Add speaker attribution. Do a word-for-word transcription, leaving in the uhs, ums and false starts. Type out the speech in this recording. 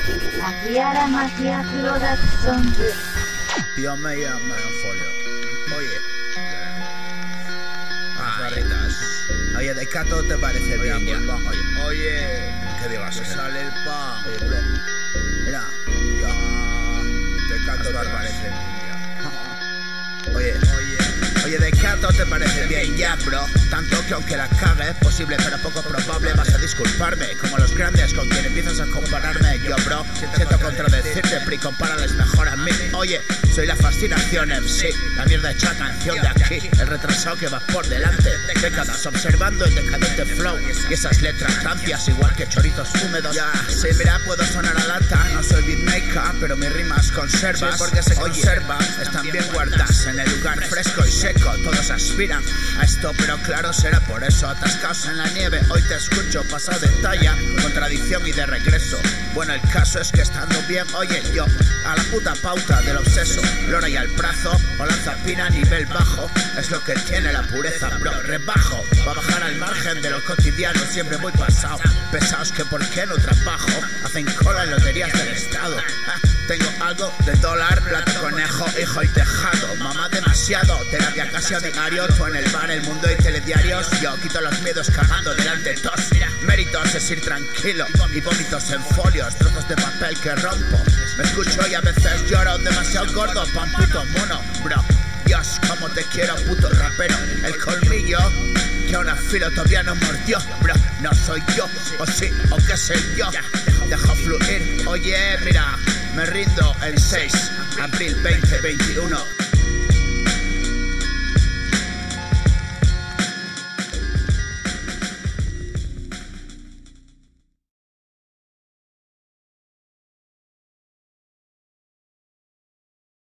Speaker 1: Akiara Magia Production.
Speaker 2: Dios me llama en folio. Oye. Barritas. Oye, de Cato te parece
Speaker 3: Oye,
Speaker 2: bien ya.
Speaker 3: pan, oye.
Speaker 2: Oye.
Speaker 3: ¿Qué digas?
Speaker 2: Que sale el pan.
Speaker 3: Oye, bro.
Speaker 2: Mira.
Speaker 3: Ya. De Cato te
Speaker 2: Las
Speaker 3: parece bien.
Speaker 2: Oye.
Speaker 3: Oye.
Speaker 2: Oye, de Cato te parece bien ya, bro. Tanto que aunque la cagues, posible pero poco probable, vas a disculparme. Como los grandes con quien empiezas a compararme. Yo, bro, siento contradecirte, pri, compárales mejor a mí. Oye, soy la fascinación M C, la mierda hecha canción de aquí. El retrasado que va por delante, décadas observando el decadente flow. Y esas letras rancias igual que choritos húmedos. Ya, sí, mira, puedo sonar a lata. No soy beatmaker, pero mis rimas conservas. Sí, porque se conservan, están bien guardadas en el lugar fresco y seco. Todos aspiran a esto, pero claro, será por eso. Atascados en la nieve, hoy te escucho pasado de talla, contradicción y de regreso. Bueno, el caso es que estando bien, oye, yo a la puta pauta del obseso, lora y al brazo, o lanzapina a nivel bajo, es lo que tiene la pureza, bro. Rebajo, va a bajar al margen de lo cotidiano, siempre muy pasado. Pesados que por qué no trabajo, hacen cola en loterías del estado. Ja, tengo algo de dólar, plata, conejo, hijo y tejado. Mamá demasiado, terapia casi a diario. Tú en el bar, el mundo y telediarios. Yo quito los miedos cagando delante tos. Méritos es ir tranquilo y vómitos en folios, trozos de papel que rompo. Me escucho y a veces lloro demasiado gordo pa' un puto mono, bro. Dios, como te quiero, puto rapero. El colmillo que aún afilo todavía no mordió, bro. No soy yo, o sí, o qué sé yo. Dejo fluir, oye, mira, me rindo el seis de abril veinte veintiuno.